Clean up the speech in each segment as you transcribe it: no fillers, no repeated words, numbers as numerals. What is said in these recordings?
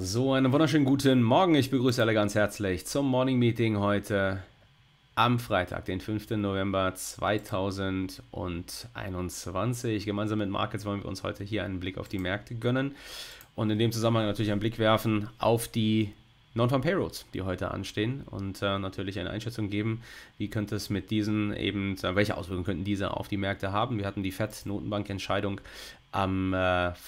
So, einen wunderschönen guten Morgen. Ich begrüße alle ganz herzlich zum Morning Meeting heute am Freitag, den 5. November 2021. Gemeinsam mit Markets wollen wir uns heute hier einen Blick auf die Märkte gönnen und in dem Zusammenhang natürlich einen Blick werfen auf die Non-Farm Payrolls, die heute anstehen und natürlich eine Einschätzung geben, wie könnte es mit diesen eben, welche Auswirkungen könnten diese auf die Märkte haben. Wir hatten die FED-Notenbank-Entscheidung am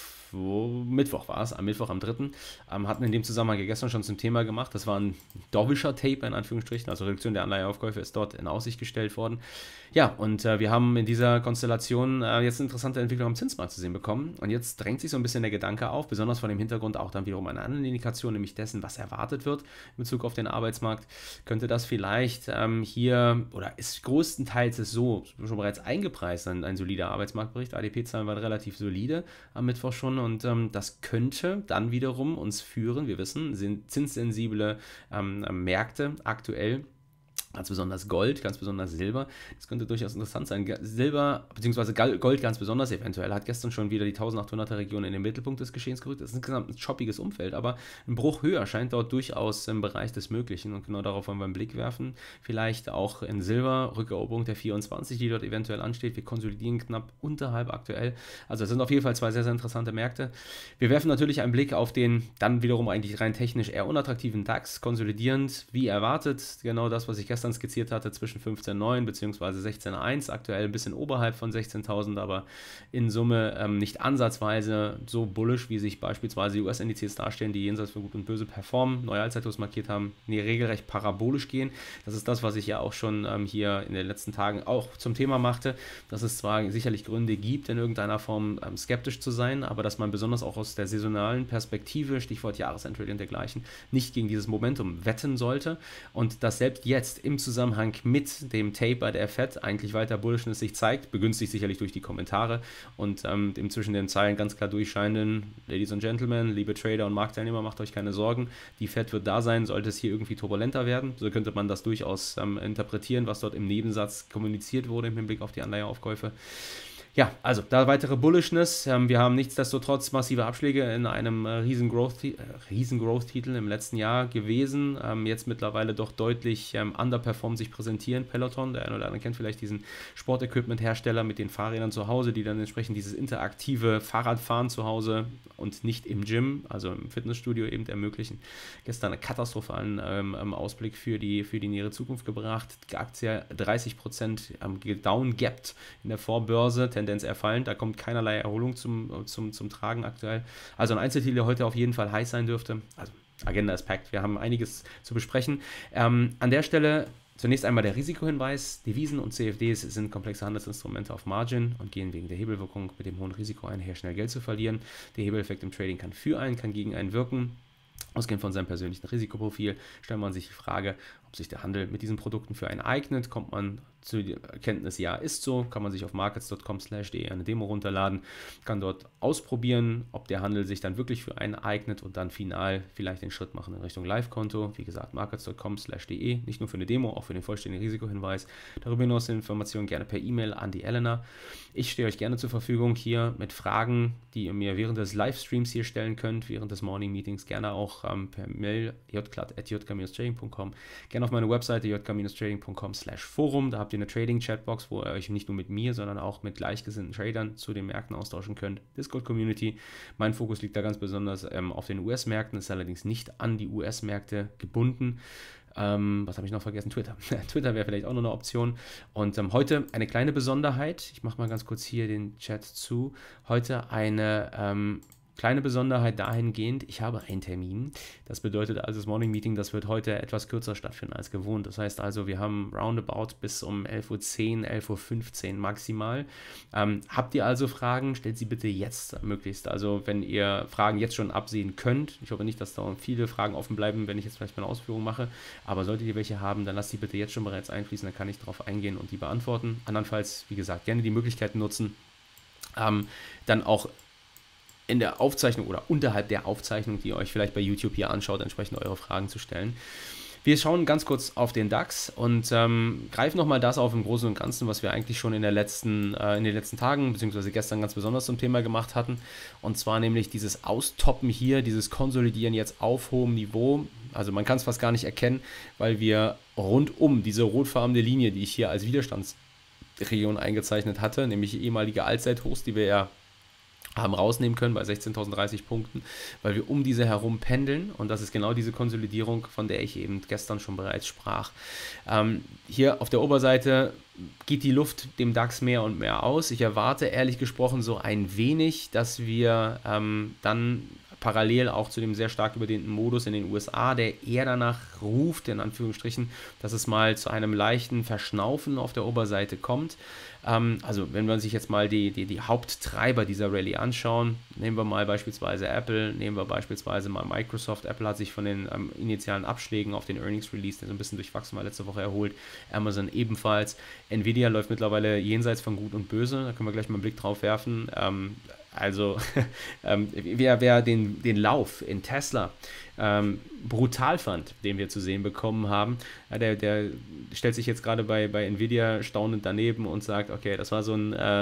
Mittwoch war es, am Mittwoch am 3. Hatten in dem Zusammenhang gestern schon zum Thema gemacht. Das war ein dovischer Tape in Anführungsstrichen, also Reduktion der Anleiheaufkäufe ist dort in Aussicht gestellt worden. Ja, und wir haben in dieser Konstellation jetzt eine interessante Entwicklung am Zinsmarkt zu sehen bekommen. Und jetzt drängt sich so ein bisschen der Gedanke auf, besonders vor dem Hintergrund auch dann wiederum eine andere Indikation, nämlich dessen, was erwartet wird in Bezug auf den Arbeitsmarkt. Könnte das vielleicht hier, oder ist größtenteils es so, schon bereits eingepreist, ein solider Arbeitsmarktbericht. ADP-Zahlen waren relativ solide am Mittwoch schon und das könnte dann wiederum uns führen, wir wissen, sind zinssensible Märkte aktuell, ganz besonders Gold, ganz besonders Silber. Das könnte durchaus interessant sein. Silber bzw. Gold ganz besonders eventuell hat gestern schon wieder die 1800er Region in den Mittelpunkt des Geschehens gerückt. Das ist insgesamt ein shoppiges Umfeld, aber ein Bruch höher scheint dort durchaus im Bereich des Möglichen und genau darauf wollen wir einen Blick werfen. Vielleicht auch in Silber, Rückeroberung der 24, die dort eventuell ansteht. Wir konsolidieren knapp unterhalb aktuell. Also es sind auf jeden Fall zwei sehr, sehr interessante Märkte. Wir werfen natürlich einen Blick auf den dann wiederum eigentlich rein technisch eher unattraktiven DAX, konsolidierend, wie erwartet, genau das, was ich gestern skizziert hatte, zwischen 15,9 bzw. 16,1, aktuell ein bisschen oberhalb von 16.000, aber in Summe nicht ansatzweise so bullish, wie sich beispielsweise die US-Indizes darstellen, die jenseits von Gut und Böse performen, neue Allzeithochs markiert haben, nee, regelrecht parabolisch gehen. Das ist das, was ich ja auch schon hier in den letzten Tagen auch zum Thema machte, dass es zwar sicherlich Gründe gibt, in irgendeiner Form skeptisch zu sein, aber dass man besonders auch aus der saisonalen Perspektive, Stichwort Jahresendrally und dergleichen, nicht gegen dieses Momentum wetten sollte und dass selbst jetzt im Zusammenhang mit dem Tape bei der FED eigentlich weiter Bullishness sich zeigt, begünstigt sicherlich durch die Kommentare und dem zwischen den Zeilen ganz klar durchscheinenden Ladies and Gentlemen, liebe Trader und Marktteilnehmer, macht euch keine Sorgen, die FED wird da sein, sollte es hier irgendwie turbulenter werden, so könnte man das durchaus interpretieren, was dort im Nebensatz kommuniziert wurde im Hinblick auf die Anleiheaufkäufe. Ja, also da weitere Bullishness. Wir haben nichtsdestotrotz massive Abschläge in einem riesen Growth-Titel im letzten Jahr gewesen. Jetzt mittlerweile doch deutlich underperformed sich präsentieren. Peloton, der eine oder andere kennt vielleicht diesen Sportequipment-Hersteller mit den Fahrrädern zu Hause, die dann entsprechend dieses interaktive Fahrradfahren zu Hause und nicht im Gym, also im Fitnessstudio eben ermöglichen. Gestern einen katastrophalen Ausblick für die nähere Zukunft gebracht. Die Aktie 30% downgapped in der Vorbörse, Tendenz erfallend, da kommt keinerlei Erholung zum Tragen aktuell. Also ein Einzeltitel, der heute auf jeden Fall heiß sein dürfte. Also Agenda ist packed, wir haben einiges zu besprechen. An der Stelle zunächst einmal der Risikohinweis. Devisen und CFDs sind komplexe Handelsinstrumente auf Margin und gehen wegen der Hebelwirkung mit dem hohen Risiko einher, schnell Geld zu verlieren. Der Hebeleffekt im Trading kann für einen, kann gegen einen wirken. Ausgehend von seinem persönlichen Risikoprofil stellt man sich die Frage, ob sich der Handel mit diesen Produkten für einen eignet. Kommt man zu der Erkenntnis, ja, ist so, kann man sich auf markets.com/de eine Demo runterladen, kann dort ausprobieren, ob der Handel sich dann wirklich für einen eignet und dann final vielleicht den Schritt machen in Richtung Live-Konto. Wie gesagt, markets.com/de, nicht nur für eine Demo, auch für den vollständigen Risikohinweis. Darüber hinaus sind Informationen gerne per E-Mail an die Elena. Ich stehe euch gerne zur Verfügung hier mit Fragen, die ihr mir während des Livestreams hier stellen könnt, während des Morning Meetings, gerne auch per Mail jklatt@jk-trading.com, gerne auf meine Webseite jk-trading.com/forum, da habt ihr eine Trading-Chatbox, wo ihr euch nicht nur mit mir, sondern auch mit gleichgesinnten Tradern zu den Märkten austauschen könnt. Discord-Community, mein Fokus liegt da ganz besonders auf den US-Märkten, ist allerdings nicht an die US-Märkte gebunden. Was habe ich noch vergessen? Twitter. Twitter wäre vielleicht auch noch eine Option. Und heute eine kleine Besonderheit. Ich mache mal ganz kurz hier den Chat zu. Heute eine kleine Besonderheit dahingehend, ich habe einen Termin. Das bedeutet also, das Morning Meeting, das wird heute etwas kürzer stattfinden als gewohnt. Das heißt also, wir haben roundabout bis um 11:10 Uhr, 11:15 Uhr maximal. Habt ihr also Fragen? Stellt sie bitte jetzt möglichst. Also wenn ihr Fragen jetzt schon absehen könnt, ich hoffe nicht, dass da viele Fragen offen bleiben, wenn ich jetzt vielleicht meine Ausführung mache, aber solltet ihr welche haben, dann lasst die bitte jetzt schon bereits einfließen, dann kann ich darauf eingehen und die beantworten. Andernfalls, wie gesagt, gerne die Möglichkeiten nutzen, dann auch in der Aufzeichnung oder unterhalb der Aufzeichnung, die ihr euch vielleicht bei YouTube hier anschaut, entsprechend eure Fragen zu stellen. Wir schauen ganz kurz auf den DAX und greifen nochmal das auf im Großen und Ganzen, was wir eigentlich schon in den letzten Tagen, beziehungsweise gestern ganz besonders zum Thema gemacht hatten. Und zwar nämlich dieses Austoppen hier, dieses Konsolidieren jetzt auf hohem Niveau. Also man kann es fast gar nicht erkennen, weil wir rund um diese rotfarbene Linie, die ich hier als Widerstandsregion eingezeichnet hatte, nämlich ehemalige Allzeithochs, die wir ja haben rausnehmen können bei 16.030 Punkten, weil wir um diese herum pendeln und das ist genau diese Konsolidierung, von der ich eben gestern schon bereits sprach. Hier auf der Oberseite geht die Luft dem DAX mehr und mehr aus. Ich erwarte ehrlich gesprochen so ein wenig, dass wir dann parallel auch zu dem sehr stark überdehnten Modus in den USA, der eher danach ruft, in Anführungsstrichen, dass es mal zu einem leichten Verschnaufen auf der Oberseite kommt. Also wenn wir sich jetzt mal die Haupttreiber dieser Rallye anschauen, nehmen wir mal beispielsweise Apple, nehmen wir beispielsweise mal Microsoft. Apple hat sich von den initialen Abschlägen auf den Earnings Release, der so ein bisschen durchwachsen war, letzte Woche erholt. Amazon ebenfalls. Nvidia läuft mittlerweile jenseits von Gut und Böse, da können wir gleich mal einen Blick drauf werfen. Also wer den Lauf in Tesla brutal fand, den wir zu sehen bekommen haben, der stellt sich jetzt gerade bei Nvidia staunend daneben und sagt, okay, das war so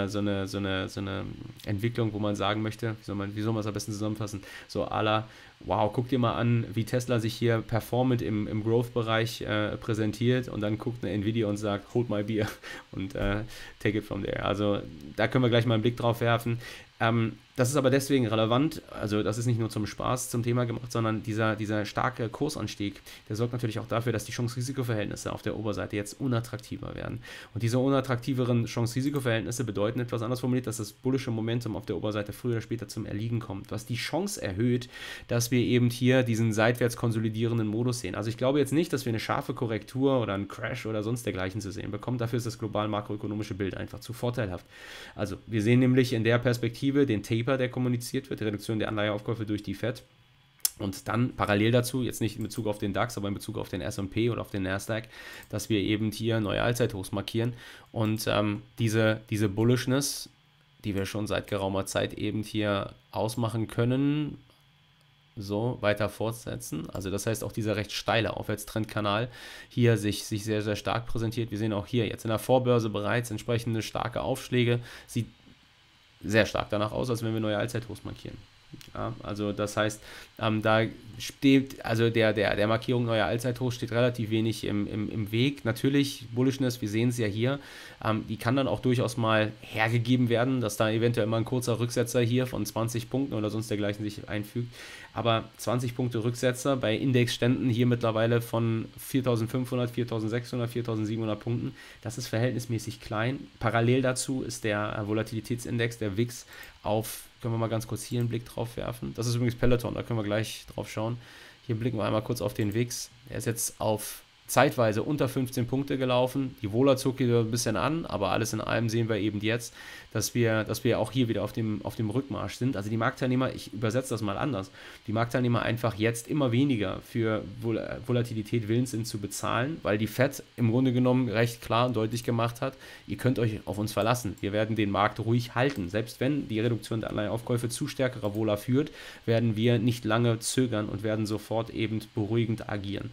eine Entwicklung, wo man sagen möchte, wie soll man es am besten zusammenfassen, so à la, wow, guck dir mal an, wie Tesla sich hier performant im Growth-Bereich präsentiert und dann guckt eine Nvidia und sagt, hold my beer und take it from there. Also da können wir gleich mal einen Blick drauf werfen. Das ist aber deswegen relevant, also das ist nicht nur zum Spaß zum Thema gemacht, sondern dieser starke Kursanstieg, der sorgt natürlich auch dafür, dass die Chance-Risiko-Verhältnisse auf der Oberseite jetzt unattraktiver werden. Und diese unattraktiveren Chance-Risiko-Verhältnisse bedeuten etwas anders formuliert, dass das bullische Momentum auf der Oberseite früher oder später zum Erliegen kommt, was die Chance erhöht, dass wir eben hier diesen seitwärts konsolidierenden Modus sehen. Also ich glaube jetzt nicht, dass wir eine scharfe Korrektur oder einen Crash oder sonst dergleichen zu sehen bekommen. Dafür ist das global makroökonomische Bild einfach zu vorteilhaft. Also wir sehen nämlich in der Perspektive den Taper, der kommuniziert wird, die Reduktion der Anleiheaufkäufe durch die Fed. Und dann parallel dazu, jetzt nicht in Bezug auf den DAX, aber in Bezug auf den S&P oder auf den Nasdaq, dass wir eben hier neue Allzeithochs markieren. Und diese Bullishness, die wir schon seit geraumer Zeit eben hier ausmachen können, so weiter fortsetzen. Also das heißt auch dieser recht steile Aufwärtstrendkanal hier sich sehr, sehr stark präsentiert. Wir sehen auch hier jetzt in der Vorbörse bereits entsprechende starke Aufschläge. Sieht sehr stark danach aus, als wenn wir neue Allzeithochs markieren. Ja, also das heißt, da steht, also der Markierung neuer Allzeithochs steht relativ wenig im Weg. Natürlich, Bullishness, wir sehen es ja hier, die kann dann auch durchaus mal hergegeben werden, dass da eventuell mal ein kurzer Rücksetzer hier von 20 Punkten oder sonst dergleichen sich einfügt. Aber 20 Punkte Rücksetzer bei Indexständen hier mittlerweile von 4.500, 4.600, 4.700 Punkten, das ist verhältnismäßig klein. Parallel dazu ist der Volatilitätsindex, der VIX, können wir mal ganz kurz hier einen Blick drauf werfen. Das ist übrigens Peloton, da können wir gleich drauf schauen. Hier blicken wir einmal kurz auf den VIX. Er ist jetzt auf zeitweise unter 15 Punkte gelaufen. Die Vola zog wieder ein bisschen an, aber alles in allem sehen wir eben jetzt, dass wir auch hier wieder auf dem Rückmarsch sind. Also die Marktteilnehmer, ich übersetze das mal anders, die Marktteilnehmer einfach jetzt immer weniger für Volatilität willens sind zu bezahlen, weil die Fed im Grunde genommen recht klar und deutlich gemacht hat, ihr könnt euch auf uns verlassen. Wir werden den Markt ruhig halten. Selbst wenn die Reduktion der Anleiheaufkäufe zu stärkerer Vola führt, werden wir nicht lange zögern und werden sofort eben beruhigend agieren.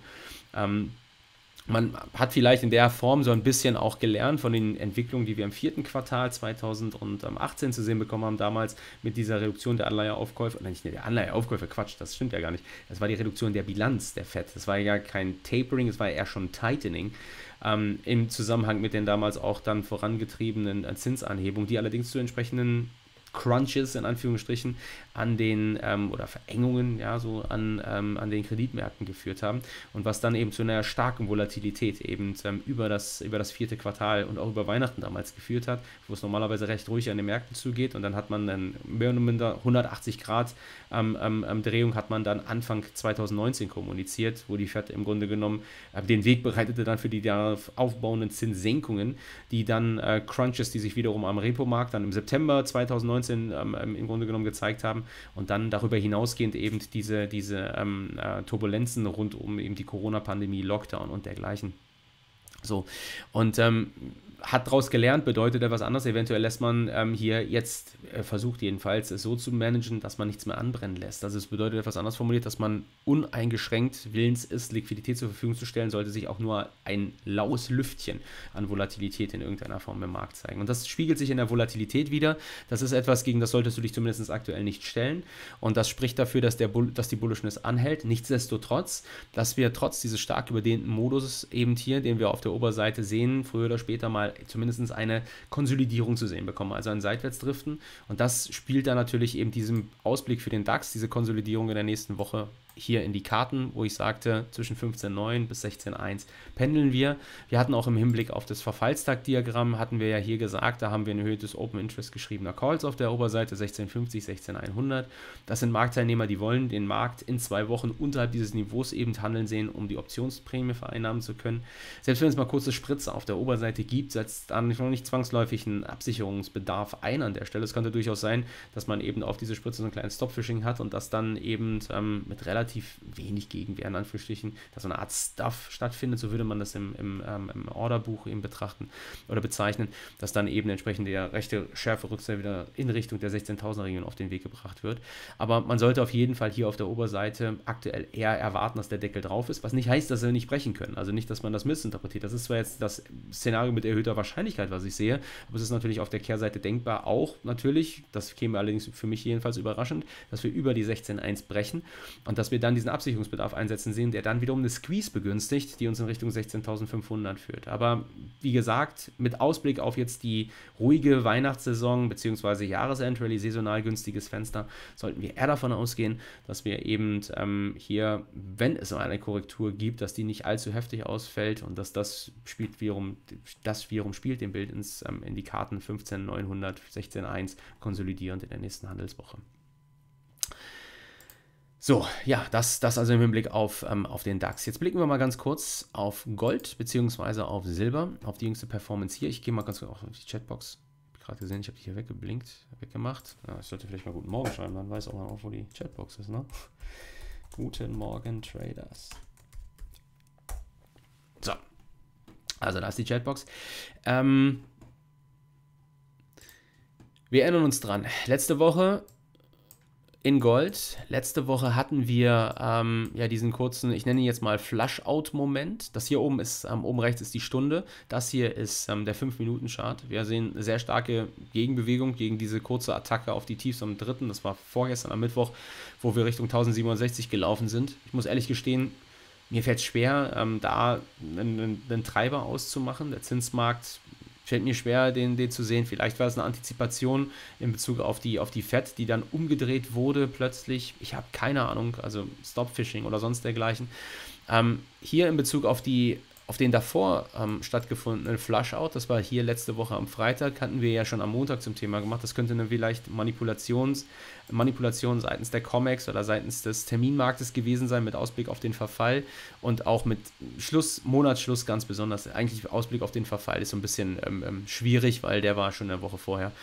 Man hat vielleicht in der Form so ein bisschen auch gelernt von den Entwicklungen, die wir im 4. Quartal 2018 zu sehen bekommen haben, damals mit dieser Reduktion der Anleiheaufkäufe, oder nicht der Anleiheaufkäufe, Quatsch, das stimmt ja gar nicht, das war die Reduktion der Bilanz der Fed, das war ja kein Tapering, das war ja eher schon Tightening, im Zusammenhang mit den damals auch dann vorangetriebenen Zinsanhebungen, die allerdings zu entsprechenden Crunches in Anführungsstrichen an den oder Verengungen ja so an den Kreditmärkten geführt haben und was dann eben zu einer starken Volatilität eben über das 4. Quartal und auch über Weihnachten damals geführt hat, wo es normalerweise recht ruhig an den Märkten zugeht und dann hat man dann mehr oder minder 180 Grad Drehung hat man dann Anfang 2019 kommuniziert, wo die Fed im Grunde genommen den Weg bereitete dann für die darauf aufbauenden Zinssenkungen, die dann Crunches, die sich wiederum am Repo-Markt dann im September 2019 im Grunde genommen gezeigt haben und dann darüber hinausgehend eben diese Turbulenzen rund um eben die Corona-Pandemie, Lockdown und dergleichen. So, und hat daraus gelernt, bedeutet etwas anderes. Eventuell lässt man hier jetzt, versucht jedenfalls, es so zu managen, dass man nichts mehr anbrennen lässt. Also es bedeutet etwas anderes formuliert, dass man uneingeschränkt willens ist, Liquidität zur Verfügung zu stellen, sollte sich auch nur ein laues Lüftchen an Volatilität in irgendeiner Form im Markt zeigen. Und das spiegelt sich in der Volatilität wieder. Das ist etwas, gegen das solltest du dich zumindest aktuell nicht stellen. Und das spricht dafür, dass die Bullishness anhält. Nichtsdestotrotz, dass wir trotz dieses stark überdehnten Modus eben hier, den wir auf der Oberseite sehen, früher oder später mal zumindest eine Konsolidierung zu sehen bekommen, also ein Seitwärtsdriften. Und das spielt dann natürlich eben diesem Ausblick für den DAX, diese Konsolidierung in der nächsten Woche hier in die Karten, wo ich sagte, zwischen 15,9 bis 16,1 pendeln wir. Wir hatten auch im Hinblick auf das Verfallstag-Diagramm, hatten wir ja hier gesagt, da haben wir ein erhöhtes Open Interest geschriebener Calls auf der Oberseite, 16,50, 16,100. Das sind Marktteilnehmer, die wollen den Markt in 2 Wochen unterhalb dieses Niveaus eben handeln sehen, um die Optionsprämie vereinnahmen zu können. Selbst wenn es mal kurze Spritze auf der Oberseite gibt, setzt dann nicht zwangsläufig einen Absicherungsbedarf ein an der Stelle. Es könnte durchaus sein, dass man eben auf diese Spritze so einen kleinen Stop-Fishing hat und das dann eben mit relativ wenig Gegenwehr, in Anführungsstrichen, dass so eine Art Stuff stattfindet, so würde man das im Orderbuch eben betrachten oder bezeichnen, dass dann eben entsprechend der rechte schärfe Rückseite wieder in Richtung der 16.000er Region auf den Weg gebracht wird. Aber man sollte auf jeden Fall hier auf der Oberseite aktuell eher erwarten, dass der Deckel drauf ist, was nicht heißt, dass wir nicht brechen können. Also nicht, dass man das missinterpretiert. Das ist zwar jetzt das Szenario mit erhöhter Wahrscheinlichkeit, was ich sehe, aber es ist natürlich auf der Kehrseite denkbar auch natürlich, das käme allerdings für mich jedenfalls überraschend, dass wir über die 16.1 brechen und dass wir dann diesen Absicherungsbedarf einsetzen sehen, der dann wiederum eine Squeeze begünstigt, die uns in Richtung 16.500 führt. Aber wie gesagt, mit Ausblick auf jetzt die ruhige Weihnachtssaison bzw. Jahresendrally, saisonal günstiges Fenster, sollten wir eher davon ausgehen, dass wir eben hier, wenn es eine Korrektur gibt, dass die nicht allzu heftig ausfällt und dass das wiederum spielt dem Bild in die Karten 15.900, 16.1 konsolidierend in der nächsten Handelswoche. So, ja, das also im Hinblick auf den DAX. Jetzt blicken wir mal ganz kurz auf Gold bzw. auf Silber, auf die jüngste Performance hier. Ich gehe mal ganz kurz auf die Chatbox. Ich habe gerade gesehen, ich habe die hier weggemacht. Ja, ich sollte vielleicht mal Guten Morgen schreiben, dann weiß auch mal, wo die Chatbox ist, ne? Guten Morgen, Traders. So, also da ist die Chatbox. Wir erinnern uns dran, letzte Woche in Gold. Letzte Woche hatten wir ja diesen kurzen, ich nenne ihn jetzt mal Flush-Out-Moment. Das hier oben ist, oben rechts ist die Stunde. Das hier ist der 5-Minuten-Chart. Wir sehen eine sehr starke Gegenbewegung gegen diese kurze Attacke auf die Tiefs am 3. Das war vorgestern am Mittwoch, wo wir Richtung 1067 gelaufen sind. Ich muss ehrlich gestehen, mir fällt es schwer, da einen Treiber auszumachen. Der Zinsmarkt fällt mir schwer, den zu sehen. Vielleicht war es eine Antizipation in Bezug auf die Fed, die dann umgedreht wurde plötzlich. Ich habe keine Ahnung, also Stop-Fishing oder sonst dergleichen. Hier in Bezug auf den davor stattgefundenen Flush-Out, das war hier letzte Woche am Freitag, hatten wir ja schon am Montag zum Thema gemacht. Das könnte eine vielleicht Manipulation seitens der COMEX oder seitens des Terminmarktes gewesen sein mit Ausblick auf den Verfall und auch mit Monatsschluss ganz besonders. Eigentlich Ausblick auf den Verfall ist so ein bisschen schwierig, weil der war schon eine Woche vorher.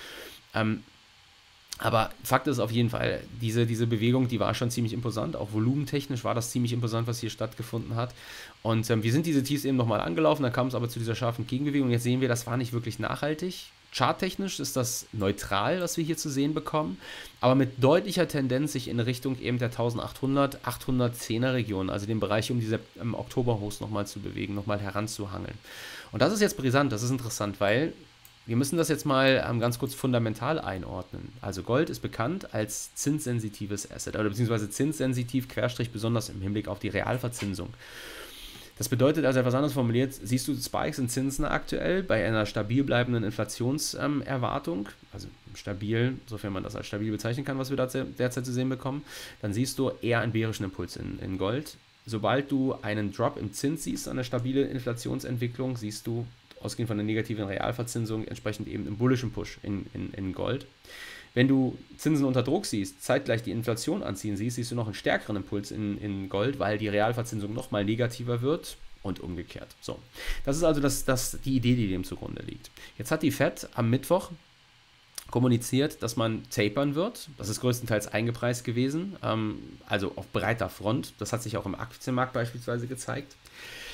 Aber Fakt ist auf jeden Fall, diese Bewegung, die war schon ziemlich imposant. Auch volumentechnisch war das ziemlich imposant, was hier stattgefunden hat. Und wir sind diese Tiefs eben nochmal angelaufen, dann kam es aber zu dieser scharfen Gegenbewegung. Und jetzt sehen wir, das war nicht wirklich nachhaltig. Charttechnisch ist das neutral, was wir hier zu sehen bekommen, aber mit deutlicher Tendenz sich in Richtung eben der 1800, 810er Region, also dem Bereich um diese Oktoberhochs nochmal zu bewegen, nochmal heranzuhangeln. Und das ist jetzt brisant, das ist interessant, weil wir müssen das jetzt mal ganz kurz fundamental einordnen. Also Gold ist bekannt als zinssensitives Asset, oder beziehungsweise zinssensitiv, Querstrich besonders im Hinblick auf die Realverzinsung. Das bedeutet also etwas anderes formuliert, siehst du Spikes in Zinsen aktuell bei einer stabil bleibenden Inflationserwartung, also stabil, sofern man das als stabil bezeichnen kann, was wir derzeit zu sehen bekommen, dann siehst du eher einen bärischen Impuls in Gold. Sobald du einen Drop im Zins siehst, eine stabile Inflationsentwicklung, siehst du, ausgehend von der negativen Realverzinsung, entsprechend eben einen bullischen Push in Gold. Wenn du Zinsen unter Druck siehst, zeitgleich die Inflation anziehen siehst du noch einen stärkeren Impuls in Gold, weil die Realverzinsung nochmal negativer wird und umgekehrt. So, das ist also die Idee, die dem zugrunde liegt. Jetzt hat die Fed am Mittwoch kommuniziert, dass man tapern wird. Das ist größtenteils eingepreist gewesen, also auf breiter Front. Das hat sich auch im Aktienmarkt beispielsweise gezeigt.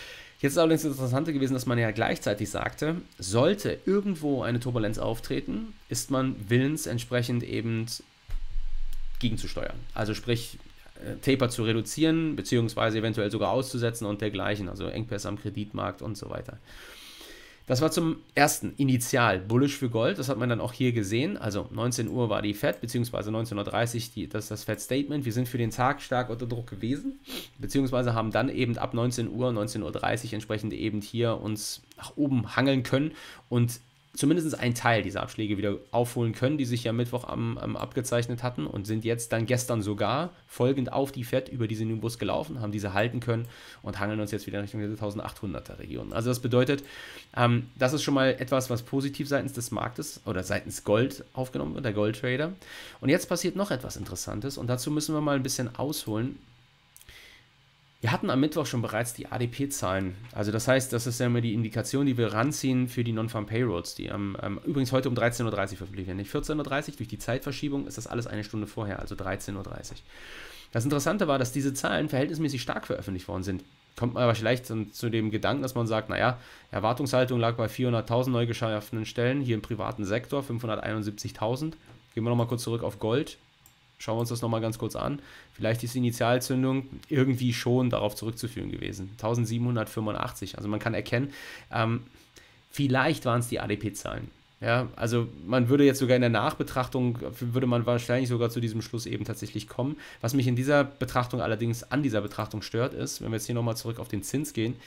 Jetzt ist allerdings das Interessante gewesen, dass man ja gleichzeitig sagte, sollte irgendwo eine Turbulenz auftreten, ist man willens, entsprechend eben gegenzusteuern. Also sprich, Taper zu reduzieren, beziehungsweise eventuell sogar auszusetzen und dergleichen, also Engpässe am Kreditmarkt und so weiter. Das war zum ersten initial bullish für Gold, das hat man dann auch hier gesehen, also 19 Uhr war die Fed, beziehungsweise 19.30 Uhr das Fed-Statement, wir sind für den Tag stark unter Druck gewesen, beziehungsweise haben dann eben ab 19 Uhr, 19.30 Uhr entsprechend eben hier uns nach oben hangeln können und zumindest einen Teil dieser Abschläge wieder aufholen können, die sich ja Mittwoch abgezeichnet hatten und sind jetzt dann gestern sogar folgend auf die Fed über diese Nimbus gelaufen, haben diese halten können und hangeln uns jetzt wieder Richtung diese 1800er Region. Also das bedeutet, das ist schon mal etwas, was positiv seitens des Marktes oder seitens Gold aufgenommen wird, der Goldtrader. Und jetzt passiert noch etwas Interessantes und dazu müssen wir mal ein bisschen ausholen. Wir hatten am Mittwoch schon bereits die ADP-Zahlen. Also das heißt, das ist ja immer die Indikation, die wir ranziehen für die Non-Farm Payrolls, die übrigens heute um 13.30 Uhr veröffentlicht werden. Nicht 14.30 Uhr, durch die Zeitverschiebung ist das alles eine Stunde vorher, also 13.30 Uhr. Das Interessante war, dass diese Zahlen verhältnismäßig stark veröffentlicht worden sind. Kommt man aber vielleicht zu dem Gedanken, dass man sagt, naja, Erwartungshaltung lag bei 400.000 neu geschaffenen Stellen, hier im privaten Sektor 571.000. Gehen wir nochmal kurz zurück auf Gold. Schauen wir uns das nochmal ganz kurz an. Vielleicht ist die Initialzündung irgendwie schon darauf zurückzuführen gewesen. 1785. Also man kann erkennen, vielleicht waren es die ADP-Zahlen. Ja, also man würde jetzt sogar in der Nachbetrachtung, würde man wahrscheinlich sogar zu diesem Schluss eben tatsächlich kommen. Was mich in dieser Betrachtung allerdings an dieser Betrachtung stört, ist, wenn wir jetzt hier nochmal zurück auf den Zins gehen,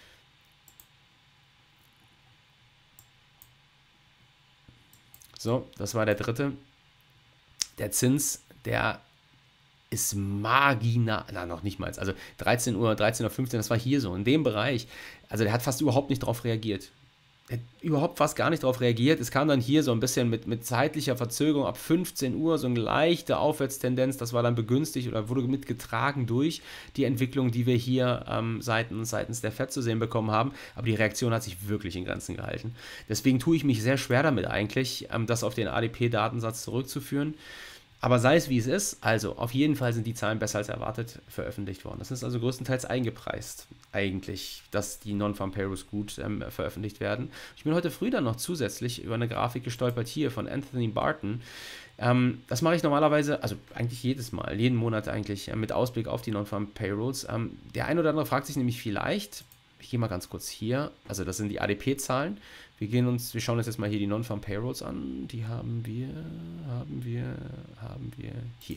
so, das war der dritte. Der Zins, der ist marginal, noch nicht mal, also 13 Uhr, 13.15 Uhr, das war hier so, in dem Bereich, also der hat fast überhaupt nicht darauf reagiert. Er hat überhaupt fast gar nicht darauf reagiert. Es kam dann hier so ein bisschen mit zeitlicher Verzögerung ab 15 Uhr, so eine leichte Aufwärtstendenz, das war dann begünstigt oder wurde mitgetragen durch die Entwicklung, die wir hier seitens der Fed zu sehen bekommen haben, aber die Reaktion hat sich wirklich in Grenzen gehalten. Deswegen tue ich mich sehr schwer damit eigentlich, das auf den ADP-Datensatz zurückzuführen. Aber sei es wie es ist, also auf jeden Fall sind die Zahlen besser als erwartet veröffentlicht worden. Das ist also größtenteils eingepreist eigentlich, dass die Non-Farm Payrolls gut veröffentlicht werden. Ich bin heute früh dann noch zusätzlich über eine Grafik gestolpert hier von Anthony Barton. Das mache ich normalerweise, also eigentlich jedes Mal, jeden Monat eigentlich mit Ausblick auf die Non-Farm Payrolls. Der ein oder andere fragt sich nämlich vielleicht, ich gehe mal ganz kurz hier, also das sind die ADP-Zahlen. Wir schauen uns jetzt mal hier die Non-Farm Payrolls an. Die haben wir hier.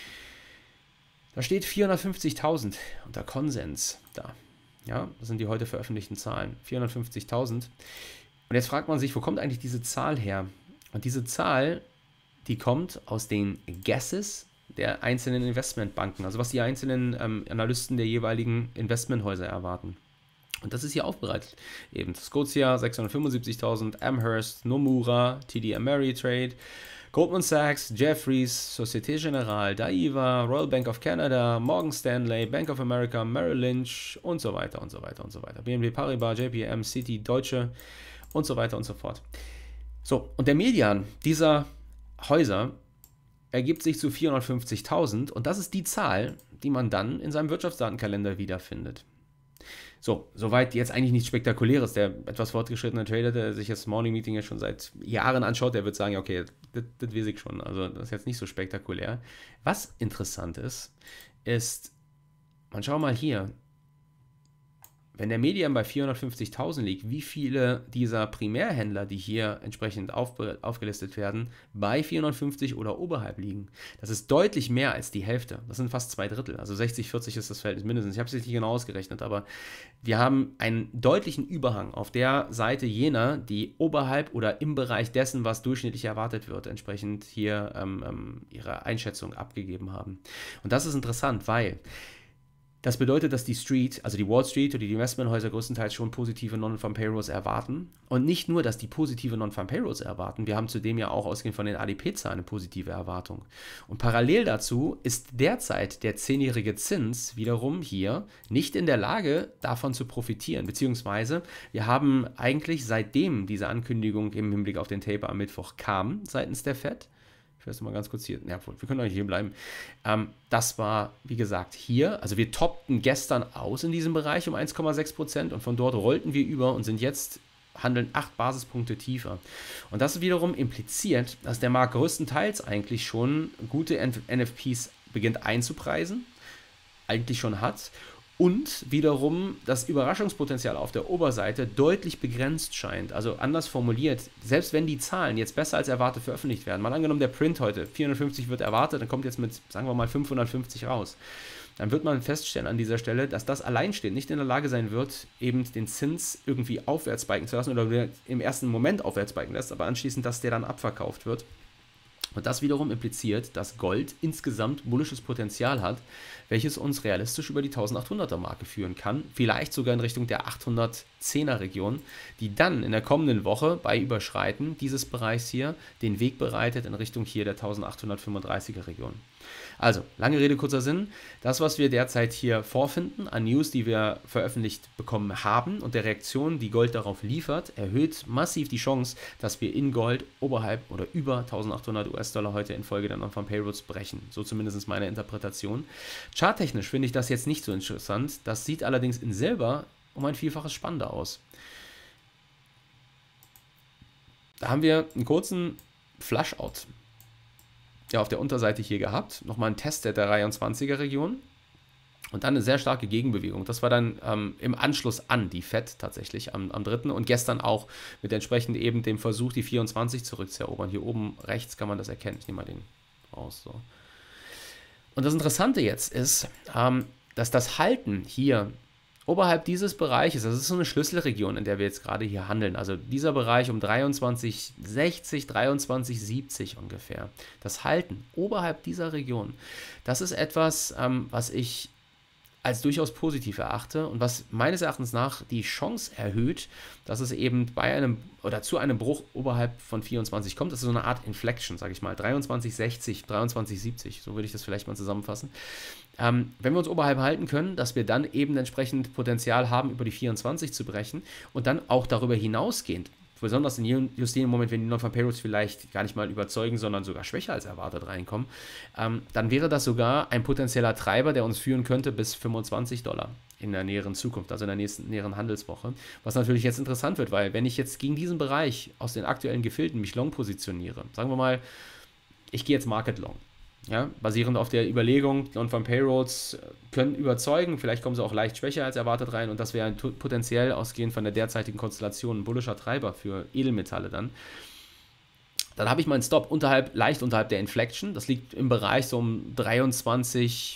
Da steht 450.000 unter Konsens da. Ja, das sind die heute veröffentlichten Zahlen. 450.000. Und jetzt fragt man sich, wo kommt eigentlich diese Zahl her? Und diese Zahl, die kommt aus den Guesses der einzelnen Investmentbanken, also was die einzelnen Analysten der jeweiligen Investmenthäuser erwarten. Und das ist hier aufbereitet. Eben Scotia 675.000, Amherst, Nomura, TD Ameritrade, Goldman Sachs, Jefferies, Societe Generale, Daiwa, Royal Bank of Canada, Morgan Stanley, Bank of America, Merrill Lynch und so weiter und so weiter und so weiter. BNP Paribas, JPM, Citi, Deutsche und so weiter und so fort. So, und der Median dieser Häuser ergibt sich zu 450.000 und das ist die Zahl, die man dann in seinem Wirtschaftsdatenkalender wiederfindet. So, soweit jetzt eigentlich nichts Spektakuläres. Der etwas fortgeschrittene Trader, der sich das Morning Meeting ja schon seit Jahren anschaut, der wird sagen, okay, das weiß ich schon. Also das ist jetzt nicht so spektakulär. Was interessant ist, man schau mal hier, wenn der Median bei 450.000 liegt, wie viele dieser Primärhändler, die hier entsprechend aufgelistet werden, bei 450 oder oberhalb liegen. Das ist deutlich mehr als die Hälfte. Das sind fast 2/3. Also 60-40 ist das Verhältnis mindestens. Ich habe es jetzt nicht genau ausgerechnet, aber wir haben einen deutlichen Überhang auf der Seite jener, die oberhalb oder im Bereich dessen, was durchschnittlich erwartet wird, entsprechend hier ihre Einschätzung abgegeben haben. Und das ist interessant, weil das bedeutet, dass die Street, also die Wall Street oder die Investmenthäuser größtenteils schon positive Non-Farm Payrolls erwarten. Und nicht nur, dass die positive Non-Farm Payrolls erwarten, wir haben zudem ja auch ausgehend von den ADP-Zahlen eine positive Erwartung. Und parallel dazu ist derzeit der 10-jährige Zins wiederum hier nicht in der Lage, davon zu profitieren. Beziehungsweise wir haben eigentlich seitdem diese Ankündigung im Hinblick auf den Taper am Mittwoch kam seitens der Fed, Ich weiß mal ganz kurz hier. Ja, wir können eigentlich hier bleiben. Das war, wie gesagt, hier. Also wir toppten gestern aus in diesem Bereich um 1,6% und von dort rollten wir über und sind jetzt handeln 8 Basispunkte tiefer. Und das wiederum impliziert, dass der Markt größtenteils eigentlich schon gute NFPs beginnt einzupreisen, eigentlich schon hat, und wiederum das Überraschungspotenzial auf der Oberseite deutlich begrenzt scheint. Also anders formuliert, selbst wenn die Zahlen jetzt besser als erwartet veröffentlicht werden, mal angenommen der Print heute, 450 wird erwartet, dann kommt jetzt mit, sagen wir mal, 550 raus. Dann wird man feststellen an dieser Stelle, dass das alleinstehend nicht in der Lage sein wird, eben den Zins irgendwie aufwärts spiken zu lassen oder im ersten Moment aufwärts spiken lässt, aber anschließend, dass der dann abverkauft wird. Und das wiederum impliziert, dass Gold insgesamt bullisches Potenzial hat, welches uns realistisch über die 1800er Marke führen kann, vielleicht sogar in Richtung der 810er Region, die dann in der kommenden Woche bei Überschreiten dieses Bereichs hier den Weg bereitet in Richtung hier der 1835er Region. Also, lange Rede, kurzer Sinn. Das, was wir derzeit hier vorfinden an News, die wir veröffentlicht bekommen haben und der Reaktion, die Gold darauf liefert, erhöht massiv die Chance, dass wir in Gold oberhalb oder über 1800 US-Dollar heute infolge der Non-Farm-Payrolls brechen. So zumindest meine Interpretation. Charttechnisch finde ich das jetzt nicht so interessant. Das sieht allerdings in Silber um ein Vielfaches spannender aus. Da haben wir einen kurzen Flushout auf der Unterseite hier gehabt. Nochmal ein Test der 23er Region. Und dann eine sehr starke Gegenbewegung. Das war dann im Anschluss an die FED tatsächlich am 3. Und gestern auch mit entsprechend eben dem Versuch, die 24 zurückzuerobern. Hier oben rechts kann man das erkennen. Ich nehme mal den raus. So. Und das Interessante jetzt ist, dass das Halten hier oberhalb dieses Bereiches, das ist so eine Schlüsselregion, in der wir jetzt gerade hier handeln, also dieser Bereich um 23,60, 23,70 ungefähr, das Halten oberhalb dieser Region, das ist etwas, was ich als durchaus positiv erachte und was meines Erachtens nach die Chance erhöht, dass es eben bei einem oder zu einem Bruch oberhalb von 24 kommt. Das ist so eine Art Inflection, sage ich mal, 23,60, 23,70, so würde ich das vielleicht mal zusammenfassen. Wenn wir uns oberhalb halten können, dass wir dann eben entsprechend Potenzial haben, über die 24 zu brechen und dann auch darüber hinausgehend, besonders in just dem Moment, wenn die Non-Farm-Payrolls vielleicht gar nicht mal überzeugen, sondern sogar schwächer als erwartet reinkommen, dann wäre das sogar ein potenzieller Treiber, der uns führen könnte bis $25 in der näheren Zukunft, also in der näheren Handelswoche. Was natürlich jetzt interessant wird, weil wenn ich jetzt gegen diesen Bereich aus den aktuellen Gefilden mich long positioniere, sagen wir mal, ich gehe jetzt Market Long, ja, basierend auf der Überlegung, Non-Farm-Payrolls können überzeugen, vielleicht kommen sie auch leicht schwächer als erwartet rein und das wäre potenziell ausgehend von der derzeitigen Konstellation ein bullischer Treiber für Edelmetalle dann. Dann habe ich meinen Stop leicht unterhalb der Inflection, das liegt im Bereich so um 23,60,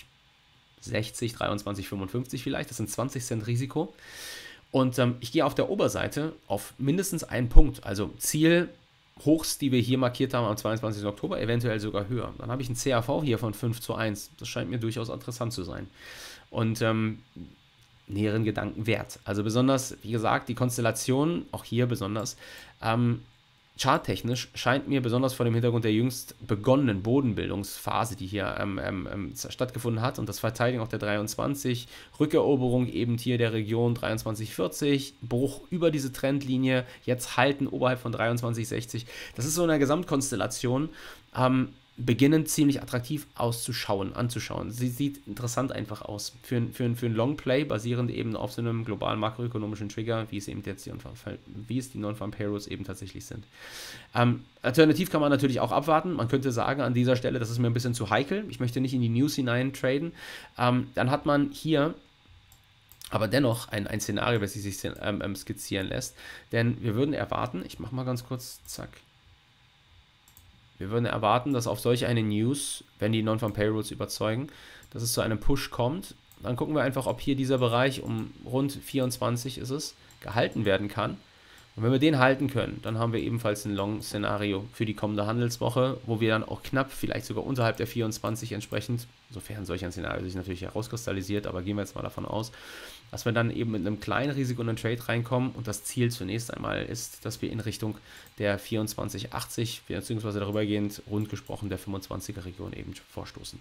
23,55 vielleicht, das sind 20 Cent Risiko und ich gehe auf der Oberseite auf mindestens einen Punkt, also Ziel Hochs, die wir hier markiert haben am 22. Oktober, eventuell sogar höher. Dann habe ich ein CAV hier von 5:1. Das scheint mir durchaus interessant zu sein. Und näheren Gedanken wert. Also besonders, wie gesagt, die Konstellation, auch hier besonders, charttechnisch scheint mir besonders vor dem Hintergrund der jüngst begonnenen Bodenbildungsphase, die hier stattgefunden hat und das Verteidigen auch der 23, Rückeroberung eben hier der Region 23,40, Bruch über diese Trendlinie, jetzt halten oberhalb von 23,60. Das ist so eine Gesamtkonstellation, beginnen ziemlich attraktiv anzuschauen. Sie sieht interessant einfach aus. Für ein Longplay, basierend eben auf so einem globalen makroökonomischen Trigger, wie es eben jetzt die Non-Farm-Payrolls eben tatsächlich sind. Alternativ kann man natürlich auch abwarten. Man könnte sagen an dieser Stelle, das ist mir ein bisschen zu heikel. Ich möchte nicht in die News hinein traden. Dann hat man hier aber dennoch ein Szenario, das sich skizzieren lässt. Denn wir würden erwarten, ich mache mal ganz kurz, zack. Wir würden erwarten, dass auf solch eine News, wenn die Non-Farm-Payrolls überzeugen, dass es zu einem Push kommt. Dann gucken wir einfach, ob hier dieser Bereich um rund 24 ist es, gehalten werden kann. Und wenn wir den halten können, dann haben wir ebenfalls ein Long-Szenario für die kommende Handelswoche, wo wir dann auch knapp, vielleicht sogar unterhalb der 24 entsprechend, sofern solch ein Szenario sich natürlich herauskristallisiert, aber gehen wir jetzt mal davon aus, dass wir dann eben mit einem kleinen Risiko in den Trade reinkommen und das Ziel zunächst einmal ist, dass wir in Richtung der 24,80 bzw. darübergehend rund gesprochen der 25er Region eben vorstoßen.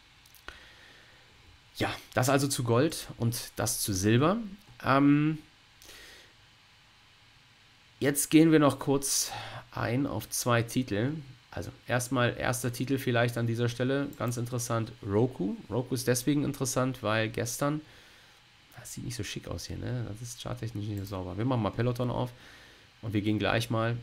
Ja, das also zu Gold und das zu Silber. Jetzt gehen wir noch kurz ein auf zwei Titel. Also erstmal erster Titel vielleicht an dieser Stelle, ganz interessant, Roku. Roku ist deswegen interessant, weil gestern, das sieht nicht so schick aus hier, ne? Das ist charttechnisch nicht so sauber. Wir machen mal Peloton auf und wir gehen gleich mal.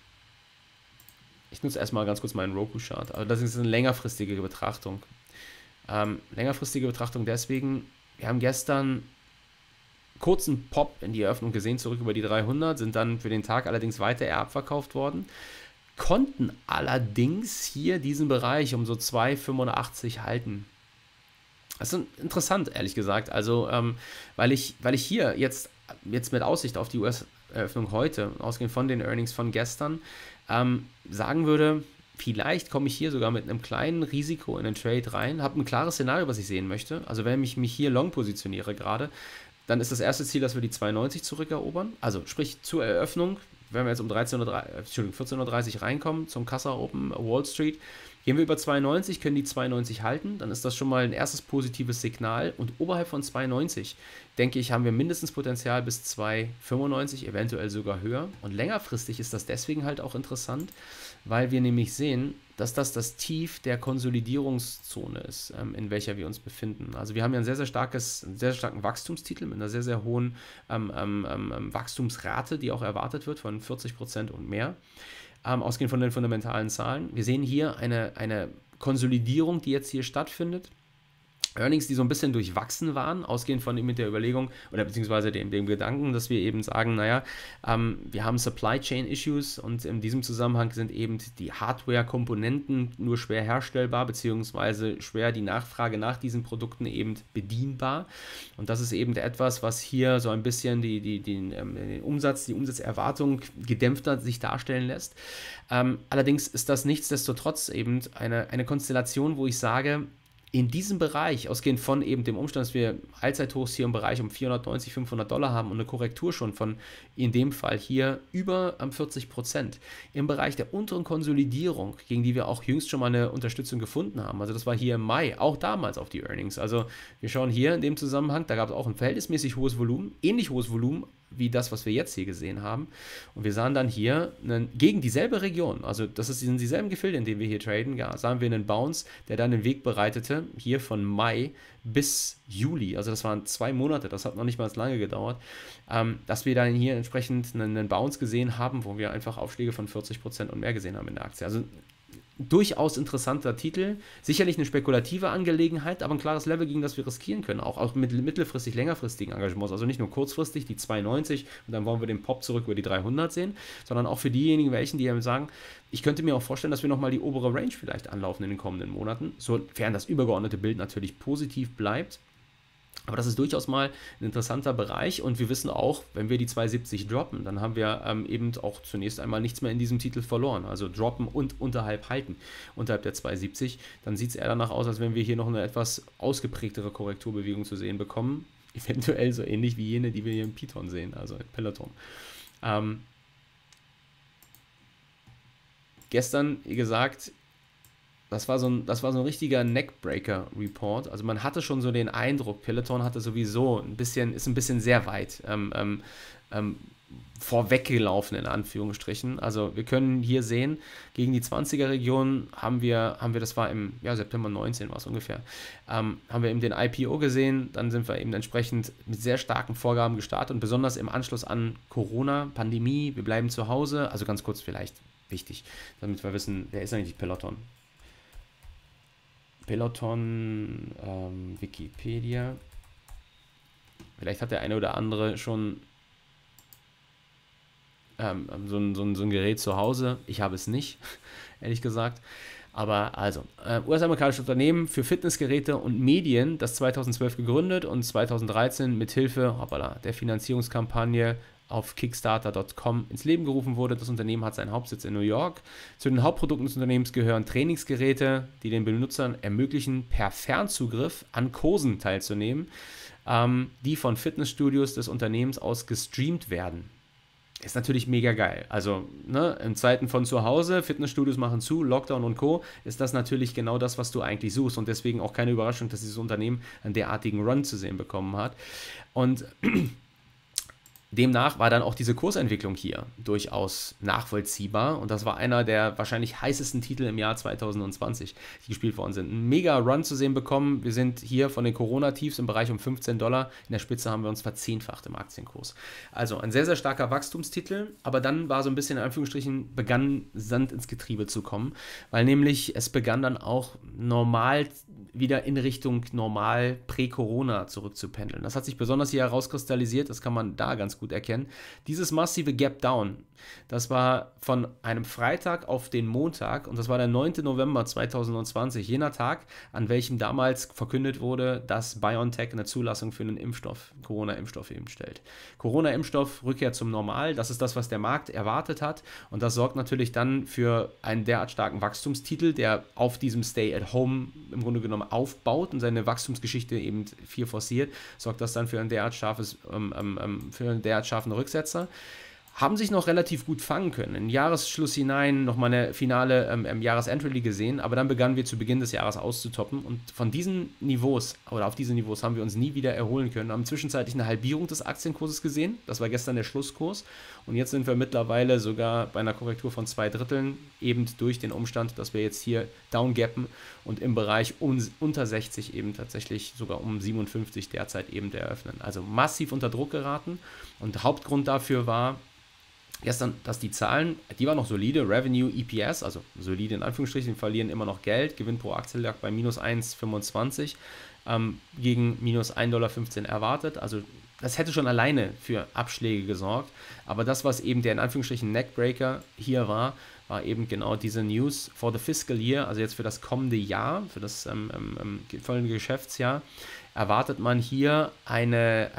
Ich nutze erstmal ganz kurz meinen Roku-Chart. Also das ist eine längerfristige Betrachtung. Längerfristige Betrachtung deswegen, wir haben gestern kurzen Pop in die Eröffnung gesehen, zurück über die 300, sind dann für den Tag allerdings weiter eher abverkauft worden, konnten allerdings hier diesen Bereich um so 2,85 halten. Das ist interessant, ehrlich gesagt, also weil ich hier jetzt mit Aussicht auf die US-Eröffnung heute, ausgehend von den Earnings von gestern, sagen würde, vielleicht komme ich hier sogar mit einem kleinen Risiko in den Trade rein, habe ein klares Szenario, was ich sehen möchte. Also wenn ich mich hier long positioniere gerade, dann ist das erste Ziel, dass wir die 2,90 zurückerobern. Also sprich zur Eröffnung, wenn wir jetzt um 14:30 Uhr reinkommen zum Kassa Open Wall Street, gehen wir über 2,90, können die 2,90 halten, dann ist das schon mal ein erstes positives Signal und oberhalb von 2,90, denke ich, haben wir mindestens Potenzial bis 2,95, eventuell sogar höher und längerfristig ist das deswegen halt auch interessant, weil wir nämlich sehen, dass das Tief der Konsolidierungszone ist, in welcher wir uns befinden. Also wir haben ja einen sehr starken Wachstumstitel mit einer sehr, sehr hohen Wachstumsrate, die auch erwartet wird von 40% und mehr. Ausgehend von den fundamentalen Zahlen. Wir sehen hier eine Konsolidierung, die jetzt hier stattfindet. Earnings, die so ein bisschen durchwachsen waren, ausgehend von mit der Überlegung oder beziehungsweise dem Gedanken, dass wir eben sagen, naja, wir haben Supply Chain Issues und in diesem Zusammenhang sind eben die Hardware-Komponenten nur schwer herstellbar, beziehungsweise schwer die Nachfrage nach diesen Produkten eben bedienbar. Und das ist eben etwas, was hier so ein bisschen den Umsatz, die Umsatzerwartung gedämpfter sich darstellen lässt. Allerdings ist das nichtsdestotrotz eben eine Konstellation, wo ich sage, in diesem Bereich, ausgehend von eben dem Umstand, dass wir Allzeithochs hier im Bereich um 490, $500 haben und eine Korrektur schon von, in dem Fall hier, über 40%. Im Bereich der unteren Konsolidierung, gegen die wir auch jüngst schon mal eine Unterstützung gefunden haben, also das war hier im Mai, auch damals auf die Earnings. Also wir schauen hier in dem Zusammenhang, da gab es auch ein verhältnismäßig hohes Volumen, ähnlich hohes Volumen, wie das, was wir jetzt hier gesehen haben. Und wir sahen dann hier gegen dieselbe Region, also sind dieselben Gefilde, in denen wir hier traden, ja, sahen wir einen Bounce, der dann den Weg bereitete, hier von Mai bis Juli, also das waren 2 Monate, das hat noch nicht mal so lange gedauert, dass wir dann hier entsprechend einen Bounce gesehen haben, wo wir einfach Aufschläge von 40% und mehr gesehen haben in der Aktie. Also durchaus interessanter Titel, sicherlich eine spekulative Angelegenheit, aber ein klares Level, gegen das wir riskieren können, auch mit mittelfristig, längerfristigen Engagements, also nicht nur kurzfristig die 2,90 und dann wollen wir den Pop zurück über die 300 sehen, sondern auch für diejenigen, die sagen, ich könnte mir auch vorstellen, dass wir nochmal die obere Range vielleicht anlaufen in den kommenden Monaten, sofern das übergeordnete Bild natürlich positiv bleibt. Aber das ist durchaus mal ein interessanter Bereich und wir wissen auch, wenn wir die 2,70 droppen, dann haben wir eben auch zunächst einmal nichts mehr in diesem Titel verloren. Also droppen und unterhalb halten, unterhalb der 2,70. Dann sieht es eher danach aus, als wenn wir hier noch eine etwas ausgeprägtere Korrekturbewegung zu sehen bekommen. Eventuell so ähnlich wie jene, die wir hier im Python sehen, also in Peloton. Gestern, wie gesagt, das war so ein richtiger Neckbreaker-Report. Also man hatte schon so den Eindruck, Peloton hatte sowieso ist ein bisschen sehr weit vorweggelaufen, in Anführungsstrichen. Also wir können hier sehen, gegen die 20er-Region haben wir, das war im September 19 war es ungefähr, haben wir eben den IPO gesehen, dann sind wir eben entsprechend mit sehr starken Vorgaben gestartet und besonders im Anschluss an Corona, Pandemie, wir bleiben zu Hause, also ganz kurz vielleicht wichtig, damit wir wissen, wer ist eigentlich Peloton? Peloton, Wikipedia. Vielleicht hat der eine oder andere schon so ein Gerät zu Hause. Ich habe es nicht, ehrlich gesagt. Aber also, US-amerikanisches Unternehmen für Fitnessgeräte und Medien, das 2012 gegründet und 2013 mithilfe der Finanzierungskampagne auf Kickstarter.com ins Leben gerufen wurde. Das Unternehmen hat seinen Hauptsitz in New York. Zu den Hauptprodukten des Unternehmens gehören Trainingsgeräte, die den Benutzern ermöglichen, per Fernzugriff an Kursen teilzunehmen, die von Fitnessstudios des Unternehmens aus gestreamt werden. Ist natürlich mega geil. Also in Zeiten von zu Hause, Fitnessstudios machen zu, Lockdown und Co., ist das natürlich genau das, was du eigentlich suchst und deswegen auch keine Überraschung, dass dieses Unternehmen einen derartigen Run zu sehen bekommen hat. Und Demnach war dann auch diese Kursentwicklung hier durchaus nachvollziehbar und das war einer der wahrscheinlich heißesten Titel im Jahr 2020, die gespielt worden sind. Ein mega Run zu sehen bekommen. Wir sind hier von den Corona-Tiefs im Bereich um $15. In der Spitze haben wir uns verzehnfacht im Aktienkurs. Also ein sehr, sehr starker Wachstumstitel, aber dann war so ein bisschen in Anführungsstrichen begann Sand ins Getriebe zu kommen, weil nämlich es begann dann auch normal wieder in Richtung normal Prä-Corona zurückzupendeln. Das hat sich besonders hier herauskristallisiert, das kann man da ganz gut erkennen. Dieses massive Gap Down, das war von einem Freitag auf den Montag und das war der 9. November 2020, jener Tag, an welchem damals verkündet wurde, dass BioNTech eine Zulassung für einen Impfstoff, Corona-Impfstoff eben stellt. Corona-Impfstoff, Rückkehr zum Normal, das ist das, was der Markt erwartet hat und das sorgt natürlich dann für einen derart starken Wachstumstitel, der auf diesem Stay-at-Home im Grunde genommen aufbaut und seine Wachstumsgeschichte eben viel forciert, sorgt das dann für ein derart scharfen Rücksetzer. Haben sich noch relativ gut fangen können. In den Jahresschluss hinein nochmal eine finale Jahresendrally gesehen, aber dann begannen wir zu Beginn des Jahres auszutoppen und von diesen Niveaus oder auf diesen Niveaus haben wir uns nie wieder erholen können. Wir haben zwischenzeitlich eine Halbierung des Aktienkurses gesehen, das war gestern der Schlusskurs und jetzt sind wir mittlerweile sogar bei einer Korrektur von 2/3 eben durch den Umstand, dass wir jetzt hier downgappen und im Bereich unter 60 eben tatsächlich sogar um 57 derzeit eben eröffnen. Also massiv unter Druck geraten und Hauptgrund dafür war, gestern, dass die Zahlen, die waren noch solide, Revenue, EPS, also solide in Anführungsstrichen, verlieren immer noch Geld, Gewinn pro Aktie lag bei minus 1,25 gegen minus 1,15 $ erwartet, also das hätte schon alleine für Abschläge gesorgt, aber das, was eben der in Anführungsstrichen Neckbreaker hier war eben genau diese News for the fiscal year, also jetzt für das kommende Jahr, für das folgende Geschäftsjahr, erwartet man hier eine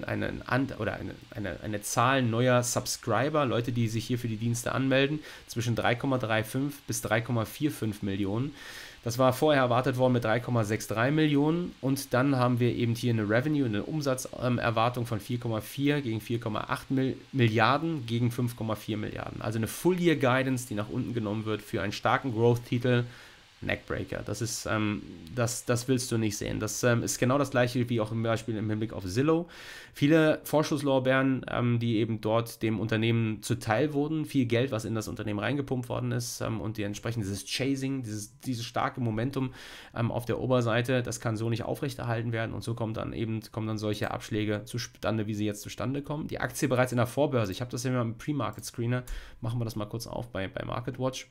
Zahl neuer Subscriber, Leute, die sich hier für die Dienste anmelden, zwischen 3,35 bis 3,45 Millionen. Das war vorher erwartet worden mit 3,63 Millionen und dann haben wir eben hier eine Revenue, eine Umsatzerwartung von 4,4 gegen 4,8 Milliarden gegen 5,4 Milliarden. Also eine Full-Year-Guidance, die nach unten genommen wird für einen starken Growth-Titel. Neckbreaker. Das ist, das willst du nicht sehen. Das ist genau das gleiche wie auch zum Beispiel im Hinblick auf Zillow. Viele Vorschusslorbeeren, die eben dort dem Unternehmen zuteil wurden, viel Geld, was in das Unternehmen reingepumpt worden ist und die entsprechend dieses Chasing, dieses starke Momentum auf der Oberseite, das kann so nicht aufrechterhalten werden und so kommen dann solche Abschläge zustande, wie sie jetzt zustande kommen. Die Aktie bereits in der Vorbörse, ich habe das ja immer im Pre-Market-Screener, machen wir das mal kurz auf bei MarketWatch,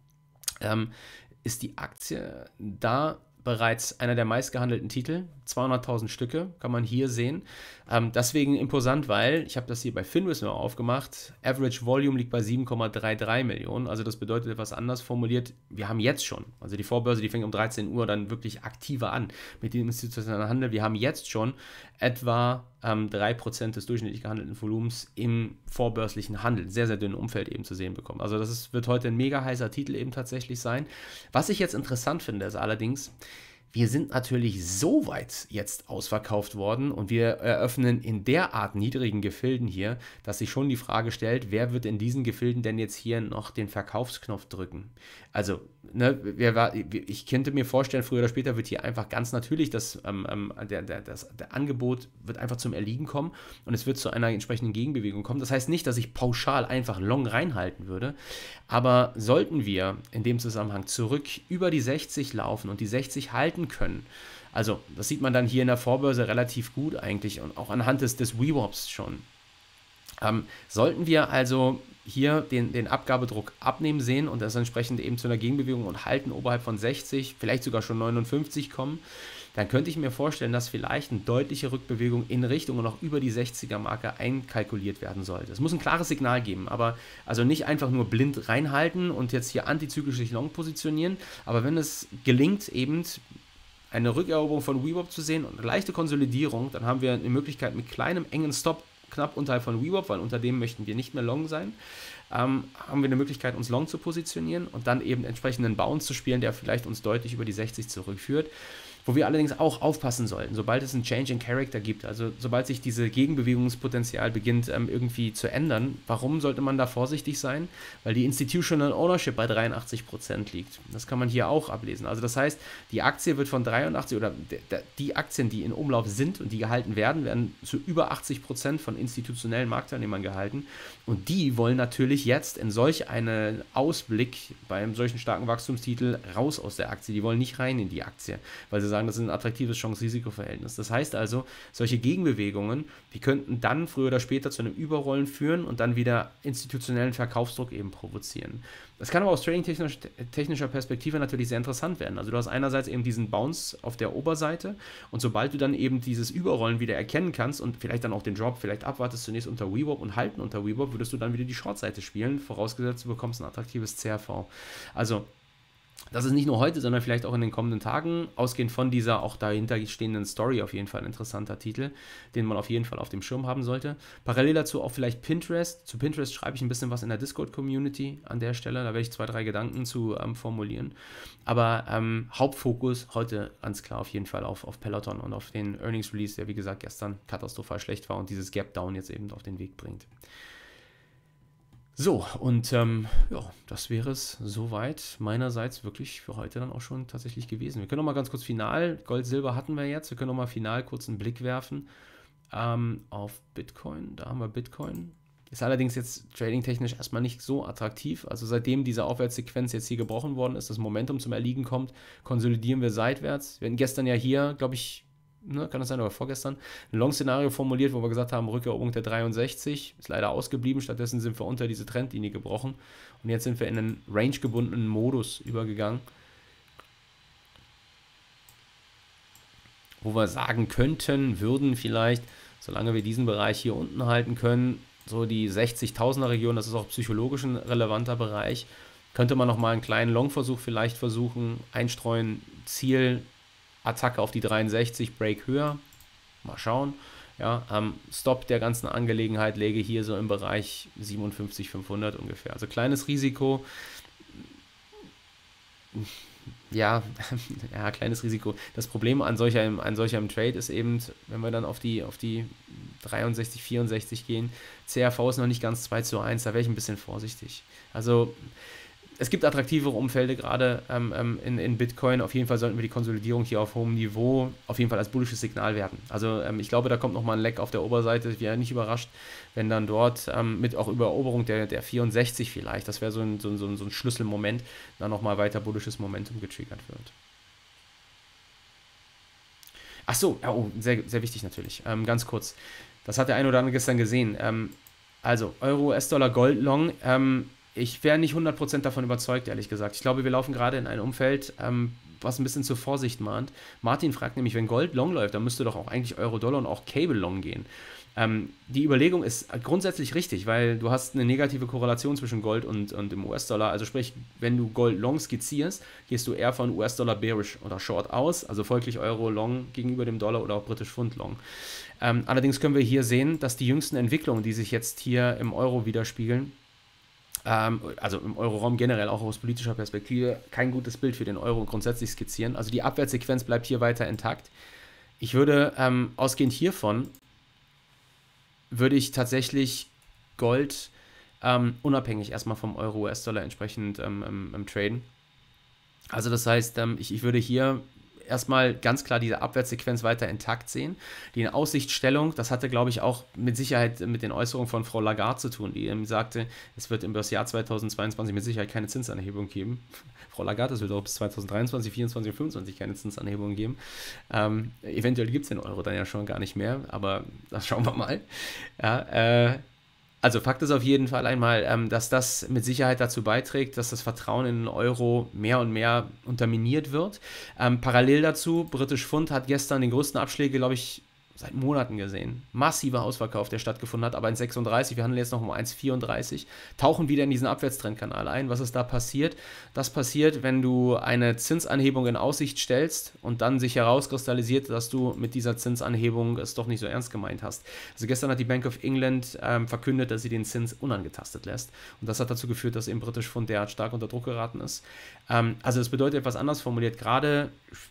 ist die Aktie da bereits einer der meistgehandelten Titel, 200.000 Stücke, kann man hier sehen. Deswegen imposant, weil, ich habe das hier bei Finviz nur aufgemacht, Average Volume liegt bei 7,33 Millionen, also das bedeutet etwas anders formuliert, wir haben jetzt schon, also die Vorbörse, die fängt um 13 Uhr dann wirklich aktiver an mit dem institutionellen Handel, wir haben jetzt schon etwa 3% des durchschnittlich gehandelten Volumens im vorbörslichen Handel, sehr, sehr dünnen Umfeld eben zu sehen bekommen. Also das wird heute ein mega heißer Titel eben tatsächlich sein. Was ich jetzt interessant finde, ist allerdings, wir sind natürlich so weit jetzt ausverkauft worden und wir eröffnen in derart niedrigen Gefilden hier, dass sich schon die Frage stellt, wer wird in diesen Gefilden denn jetzt hier noch den Verkaufsknopf drücken? Also, ne, ich könnte mir vorstellen, früher oder später wird hier einfach ganz natürlich das Angebot wird einfach zum Erliegen kommen und es wird zu einer entsprechenden Gegenbewegung kommen. Das heißt nicht, dass ich pauschal einfach long reinhalten würde, aber sollten wir in dem Zusammenhang zurück über die 60 laufen und die 60 halten können, also das sieht man dann hier in der Vorbörse relativ gut eigentlich und auch anhand des VWAPs schon. Sollten wir also hier den Abgabedruck abnehmen sehen und das entsprechend eben zu einer Gegenbewegung und Halten oberhalb von 60, vielleicht sogar schon 59 kommen, dann könnte ich mir vorstellen, dass vielleicht eine deutliche Rückbewegung in Richtung und auch über die 60er-Marke einkalkuliert werden sollte. Es muss ein klares Signal geben, aber also nicht einfach nur blind reinhalten und jetzt hier antizyklisch sich long positionieren, aber wenn es gelingt, eben eine Rückeroberung von VWAP zu sehen und eine leichte Konsolidierung, dann haben wir eine Möglichkeit mit kleinem, engen Stop knapp unterhalb von VWAP, weil unter dem möchten wir nicht mehr long sein, haben wir eine Möglichkeit, uns long zu positionieren und dann eben entsprechend einen Bounce zu spielen, der vielleicht uns deutlich über die 60 zurückführt. Wo wir allerdings auch aufpassen sollten, sobald es einen Change in Character gibt, also sobald sich diese Gegenbewegungspotenzial beginnt irgendwie zu ändern, warum sollte man da vorsichtig sein? Weil die Institutional Ownership bei 83% liegt. Das kann man hier auch ablesen. Also das heißt, die Aktie wird von 83 oder die Aktien, die in Umlauf sind und die gehalten werden, werden zu über 80% von institutionellen Marktteilnehmern gehalten. Und die wollen natürlich jetzt in solch einen Ausblick bei einem solchen starken Wachstumstitel raus aus der Aktie. Die wollen nicht rein in die Aktie, weil sie sagen, das ist ein attraktives Chance-Risiko-Verhältnis. Das heißt also, solche Gegenbewegungen, die könnten dann früher oder später zu einem Überrollen führen und dann wieder institutionellen Verkaufsdruck eben provozieren. Das kann aber aus trading-technischer Perspektive natürlich sehr interessant werden. Also du hast einerseits eben diesen Bounce auf der Oberseite und sobald du dann eben dieses Überrollen wieder erkennen kannst und vielleicht dann auch den Drop vielleicht abwartest zunächst unter VWAP und halten unter VWAP, würdest du dann wieder die Short-Seite spielen, vorausgesetzt du bekommst ein attraktives CRV. Also das ist nicht nur heute, sondern vielleicht auch in den kommenden Tagen, ausgehend von dieser auch dahinter stehenden Story, auf jeden Fall ein interessanter Titel, den man auf jeden Fall auf dem Schirm haben sollte. Parallel dazu auch vielleicht Pinterest. Zu Pinterest schreibe ich ein bisschen was in der Discord-Community an der Stelle, da werde ich 2, 3 Gedanken zu formulieren. Aber Hauptfokus heute ganz klar auf jeden Fall auf Peloton und auf den Earnings-Release, der wie gesagt gestern katastrophal schlecht war und dieses Gap-Down jetzt eben auf den Weg bringt. So, und ja, das wäre es soweit meinerseits wirklich für heute dann auch schon tatsächlich gewesen. Wir können noch mal ganz kurz final, Gold, Silber hatten wir jetzt, wir können noch mal final kurz einen Blick werfen auf Bitcoin. Da haben wir Bitcoin. Ist allerdings jetzt trading-technisch erstmal nicht so attraktiv. Also seitdem diese Aufwärtssequenz jetzt hier gebrochen worden ist, das Momentum zum Erliegen kommt, konsolidieren wir seitwärts. Wir hatten gestern ja hier, glaube ich, kann das sein, oder vorgestern, ein Long-Szenario formuliert, wo wir gesagt haben, Rückeroberung der 63, ist leider ausgeblieben, stattdessen sind wir unter diese Trendlinie gebrochen und jetzt sind wir in einen range-gebundenen Modus übergegangen, wo wir sagen könnten, würden vielleicht, solange wir diesen Bereich hier unten halten können, so die 60.000er Region, das ist auch psychologisch ein relevanter Bereich, könnte man nochmal einen kleinen Long-Versuch vielleicht versuchen, einstreuen, Ziel Attacke auf die 63, Break höher. Mal schauen. Ja, Stop der ganzen Angelegenheit läge hier so im Bereich 57.500 ungefähr. Also kleines Risiko. Ja, ja, kleines Risiko. Das Problem an solchem Trade ist eben, wenn wir dann auf die 63, 64 gehen, CRV ist noch nicht ganz 2:1, da wäre ich ein bisschen vorsichtig. Also es gibt attraktivere Umfelder, gerade in Bitcoin. Auf jeden Fall sollten wir die Konsolidierung hier auf hohem Niveau auf jeden Fall als bullisches Signal werten. Also ich glaube, da kommt nochmal ein Leck auf der Oberseite. Ich wäre nicht überrascht, wenn dann dort mit auch Übereroberung der 64 vielleicht, das wäre so ein Schlüsselmoment, dann nochmal weiter bullisches Momentum getriggert wird. Ach so, ja, oh, sehr, sehr wichtig natürlich. Ganz kurz, das hat der eine oder andere gestern gesehen. Also Euro, US-Dollar, Gold, Long. Ich wäre nicht 100% davon überzeugt, ehrlich gesagt. Ich glaube, wir laufen gerade in ein Umfeld, was ein bisschen zur Vorsicht mahnt. Martin fragt nämlich, wenn Gold long läuft, dann müsste doch auch eigentlich Euro-Dollar und auch Cable long gehen. Die Überlegung ist grundsätzlich richtig, weil du hast eine negative Korrelation zwischen Gold und dem US-Dollar. Also sprich, wenn du Gold long skizzierst, gehst du eher von US-Dollar bearish oder short aus, also folglich Euro long gegenüber dem Dollar oder auch britisch Pfund long. Allerdings können wir hier sehen, dass die jüngsten Entwicklungen, die sich jetzt hier im Euro widerspiegeln, also im Euroraum generell auch aus politischer Perspektive, kein gutes Bild für den Euro grundsätzlich skizzieren. Also die Abwärtssequenz bleibt hier weiter intakt. Ich würde ausgehend hiervon, würde ich tatsächlich Gold unabhängig erstmal vom Euro, US-Dollar entsprechend traden. Also das heißt, ich würde hier erstmal ganz klar diese Abwärtssequenz weiter intakt sehen. Die Aussichtsstellung, das hatte, glaube ich, auch mit Sicherheit mit den Äußerungen von Frau Lagarde zu tun, die eben sagte, es wird das Jahr 2022 mit Sicherheit keine Zinsanhebung geben. Frau Lagarde, es wird auch bis 2023, 2024 und 2025 keine Zinsanhebung geben. Eventuell gibt es den Euro dann ja schon gar nicht mehr, aber das schauen wir mal. Ja, also Fakt ist auf jeden Fall einmal, dass das mit Sicherheit dazu beiträgt, dass das Vertrauen in den Euro mehr und mehr unterminiert wird. Parallel dazu, British Pfund hat gestern den größten Abschläge, glaube ich, seit Monaten gesehen. Massiver Ausverkauf, der stattgefunden hat, aber 1,36, wir handeln jetzt noch um 1,34, tauchen wieder in diesen Abwärtstrendkanal ein. Was ist da passiert? Das passiert, wenn du eine Zinsanhebung in Aussicht stellst und dann sich herauskristallisiert, dass du mit dieser Zinsanhebung es doch nicht so ernst gemeint hast. Also gestern hat die Bank of England verkündet, dass sie den Zins unangetastet lässt und das hat dazu geführt, dass eben British Pfund derart stark unter Druck geraten ist. Also das bedeutet etwas anders formuliert, gerade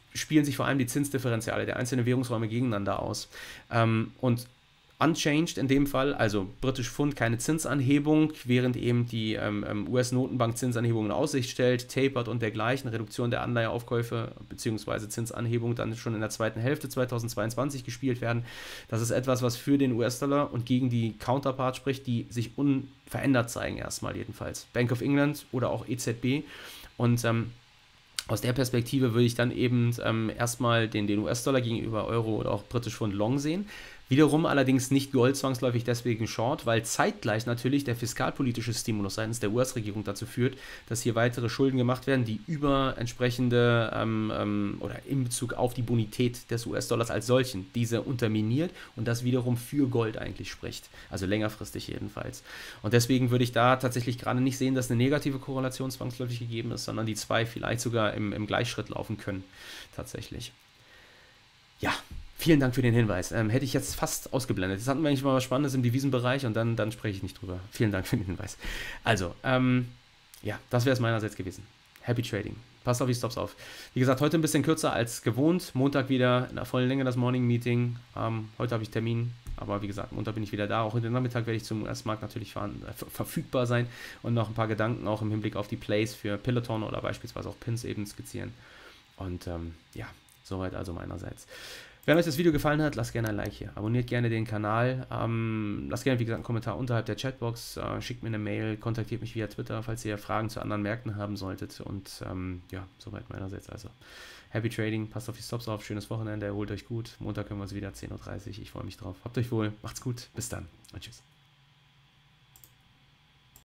spielen sich vor allem die Zinsdifferenziale der einzelnen Währungsräume gegeneinander aus. Und unchanged in dem Fall, also britisch Pfund, keine Zinsanhebung, während eben die US-Notenbank Zinsanhebungen in Aussicht stellt, tapert und dergleichen, Reduktion der Anleiheaufkäufe bzw. Zinsanhebung dann schon in der zweiten Hälfte 2022 gespielt werden. Das ist etwas, was für den US-Dollar und gegen die Counterpart spricht, die sich unverändert zeigen erstmal jedenfalls. Bank of England oder auch EZB und aus der Perspektive würde ich dann eben erstmal den US-Dollar gegenüber Euro oder auch britisch Pfund long sehen. Wiederum allerdings nicht Gold zwangsläufig deswegen short, weil zeitgleich natürlich der fiskalpolitische Stimulus seitens der US-Regierung dazu führt, dass hier weitere Schulden gemacht werden, die über entsprechende oder in Bezug auf die Bonität des US-Dollars als solchen diese unterminiert und das wiederum für Gold eigentlich spricht. Also längerfristig jedenfalls. Und deswegen würde ich da tatsächlich gerade nicht sehen, dass eine negative Korrelation zwangsläufig gegeben ist, sondern die zwei vielleicht sogar im Gleichschritt laufen können. Tatsächlich. Ja. Vielen Dank für den Hinweis. Hätte ich jetzt fast ausgeblendet. Jetzt hatten wir eigentlich mal was Spannendes im Devisenbereich und dann spreche ich nicht drüber. Vielen Dank für den Hinweis. Also, ja, das wäre es meinerseits gewesen. Happy Trading. Passt auf die Stops auf. Wie gesagt, heute ein bisschen kürzer als gewohnt. Montag wieder in der vollen Länge das Morning Meeting. Heute habe ich Termin, aber wie gesagt, Montag bin ich wieder da. Auch heute Nachmittag werde ich zum US-Markt natürlich verfügbar sein und noch ein paar Gedanken auch im Hinblick auf die Plays für Peloton oder beispielsweise auch Pins eben skizzieren. Und ja, soweit also meinerseits. Wenn euch das Video gefallen hat, lasst gerne ein Like hier. Abonniert gerne den Kanal. Lasst gerne, wie gesagt, einen Kommentar unterhalb der Chatbox. Schickt mir eine Mail, kontaktiert mich via Twitter, falls ihr Fragen zu anderen Märkten haben solltet. Und ja, soweit meinerseits. Also, Happy Trading, passt auf die Stops auf, schönes Wochenende, erholt euch gut. Montag können wir uns wieder 10:30 Uhr. Ich freue mich drauf. Habt euch wohl, macht's gut, bis dann und tschüss.